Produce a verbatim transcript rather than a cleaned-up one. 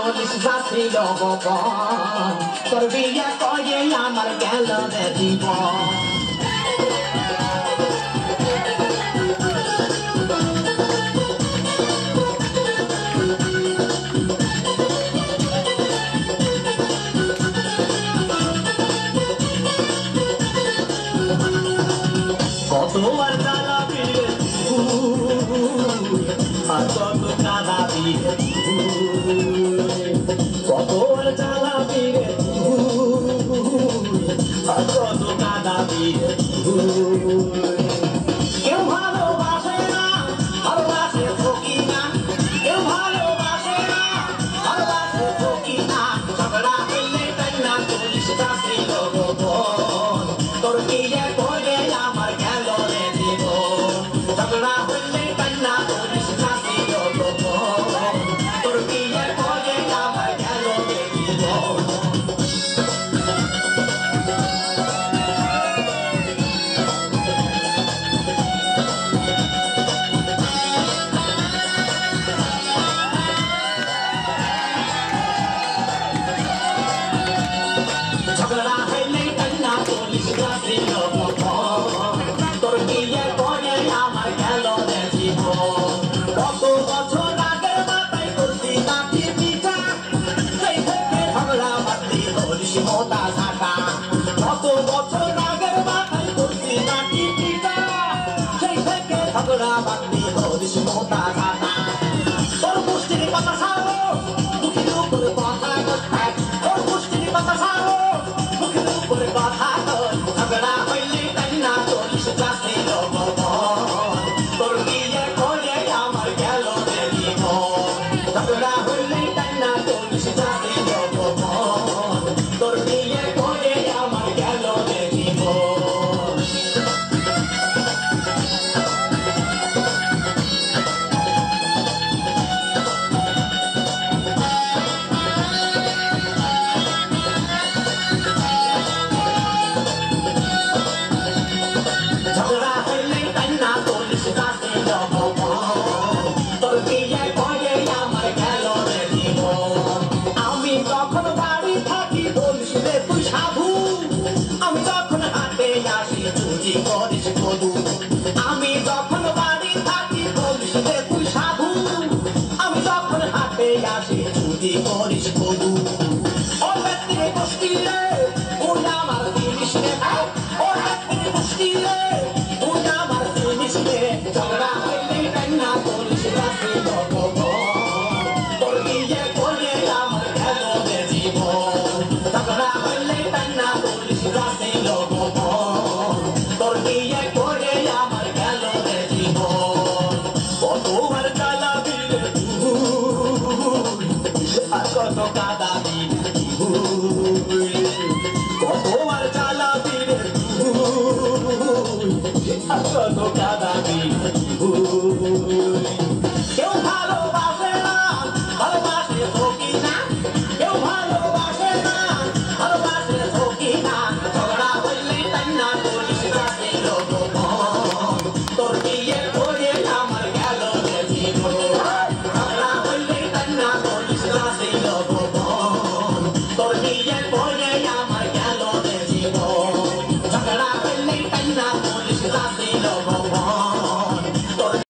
তোলিস যাত্রী লগন তোর বিয়ে কয়ে আমার গেল রে জীবন কত আর জ্বালাবি আর কত কাঁদাবি কত আর জ্বালাবি আর কত কাঁদাবি কেউ ভালোবাসে না ভালোবাসে ফকি না কেউ ভালোবাসে না ভালোবাসে ফকি না ঝগড়া হইলে তাই না পুলিশ চাকরি লগন তোর বিয়ে করে আমার গেল রে জীবন ঝগড়া হইলে তাই না পুলিশ চাকরি লগন তোর বিয়ে করে আমার গেল রে জীবন ঝগড়া হইলে তাই না পুলিশ চাকরি লগন তোর বিয়ে করে আমার গেল রে জীবন কত বছর আগের মাথায় করছি কাঠি পিঠা সেই থেকে ঝগড়া বাঁধলি পুলিশ মোটা ঝাঁটা কত বছর আগের মাথায় করছি কাঠি পিঠা সেই থেকে ঝগড়া বাঁধলি পুলিশ মোটা ঝাঁটা তোর গোষ্ঠীর কথা ছাড়ো মুখের উপরে কথা কয় তোর গোষ্ঠীর কথা ছাড়ো মুখের উপরে কথা কয় ঝগড়া হইলে তাই না পুলিশ চাকরি লগন তোর বিয়ে করে আমার গেল রে জীবন ঝগড়া হইলে তাই না পুলিশ চাকরি লগন তোর বিয়ে করে আমার গেল রে জীবন ঝগড়া হইলে তাই না পুলিশ চাকরি লগন তোর বিয়ে করে আমার গেল রে জীবন আমি যখন বাড়ি থাকি বলিস রে তুই সাধু আমি যখন হাটে আসি চুরি করিস কদু আমি যখন বাড়ি থাকি বলিস রে তুই সাধু আমি যখন হাটে আসি চুরি করিস কদু ও ব্যক্তির গোষ্ঠী রে ওই আমার জিনিস রে ও ব্যক্তির গোষ্ঠী রে ওই আমার জিনিস রে ঝগড়া হইলে তাই না পুলিশ চাকরি